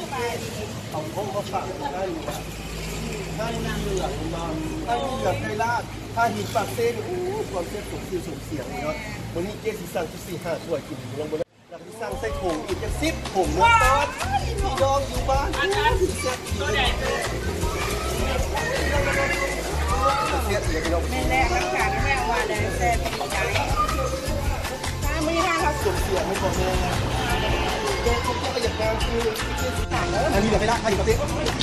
เอาพงมาฝากได้หรือว่าถ้ามีเหลืองมาถ้ามีเหลืองไก่ลาดถ้าหินปากเส้นความเส้นสูงคือสูงเสียงเนาะวันนี้เจ๊สีสั่งที่4-5ถ้วยกินลงบนแล้วที่สั่งใส่ถุงอีกจะ10ถุงนะตอนพี่น้องอยู่บ้านเสียตัวใหญ่เสียอีกพี่น้องแม่แรกรักษาแม่ว่าเลยแซ่บดีใจถ้าไม่ได้เขาสูงเสียงไม่พอแม่เด็กเขาก็อยากงานคืออันนี้เดี๋ยวไปละใครกับเด็ก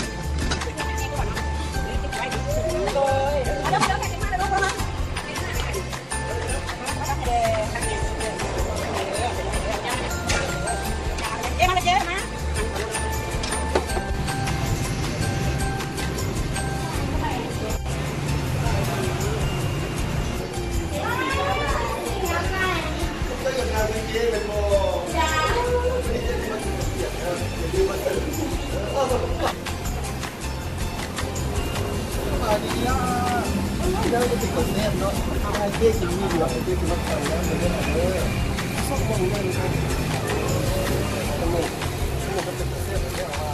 เราจะติดกับแนบเนาะไอ้เจ๊กินนี่เหลือไอ้เจ๊กินมะขามแล้วมันไม่หายเลยส้มบงเลยนะครับสนุกก็เป็นเรื่องที่ว่า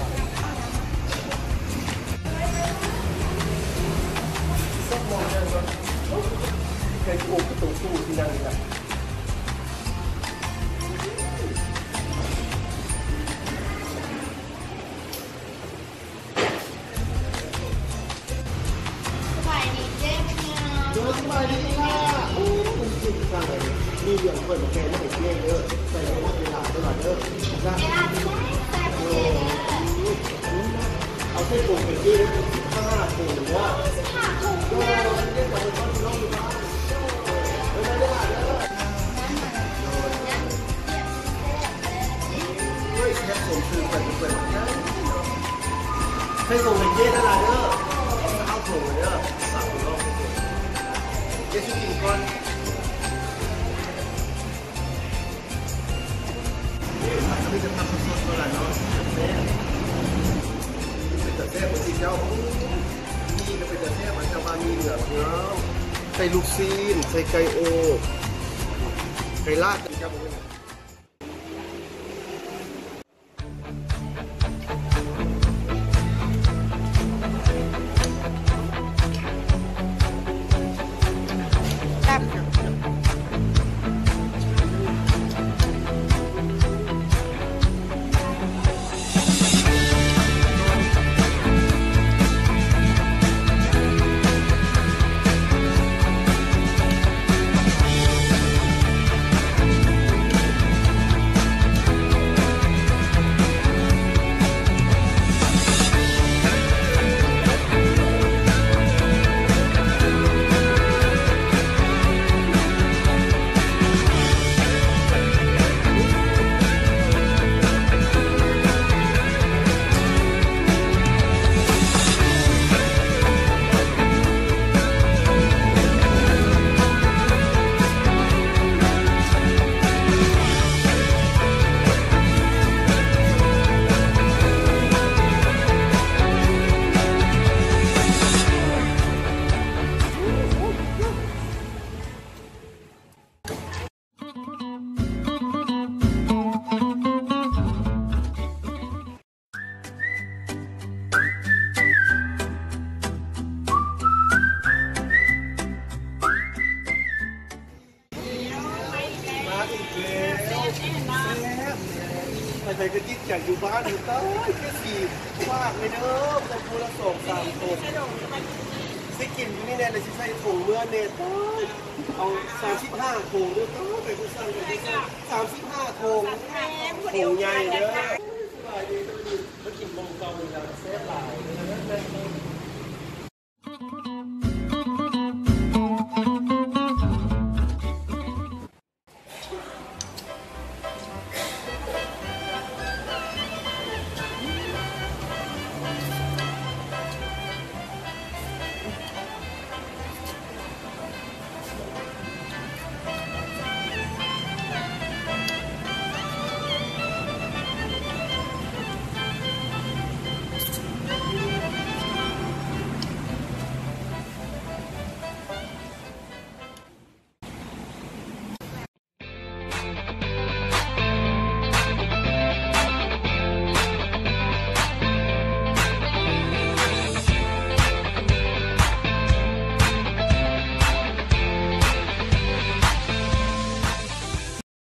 ส้มบงเนี่ยมันเคยโอ้ประตูตู้ที่นั่งนี่แหละมีเรื่องเปิดมาแค่ไม่เห็นเยอะเยอะใส่ในเวลาตลอดเยอะนะเอาเส้นผมไปยืด5 ถุงว่าก็เรียกว่าเป็นคนร้องอยู่บ้านไม่ได้ด้วยแค่ส่งคือไปเปิดนะให้ส่งไปเย็นอะไรเด้อเอาถุงเด้อ3 ถุงเจ๊ชิมก่อนนี่จะทำสดๆเท่าไหร่เนาะเป็นแต่แซ่บจริงเจ้านี่ก็เป็นแต่แซ่บมันจะมามีเหลืองเนาะใส่ลูกซีนใส่ไก่โอไก่ลาดกันครับใครก็ยิ่งอยากอยู่บ้านอยู่ใต้แค่4 ว่างเลยเด้อแต่พูละ2-3 ตัวสิกินนี่แน่เลยสิใส่ถุงเมื่อเน็ตเอา35 ถุงด้วยไปผู้สั่งไปผู้สั่ง35 ถุงใหญ่เด้อ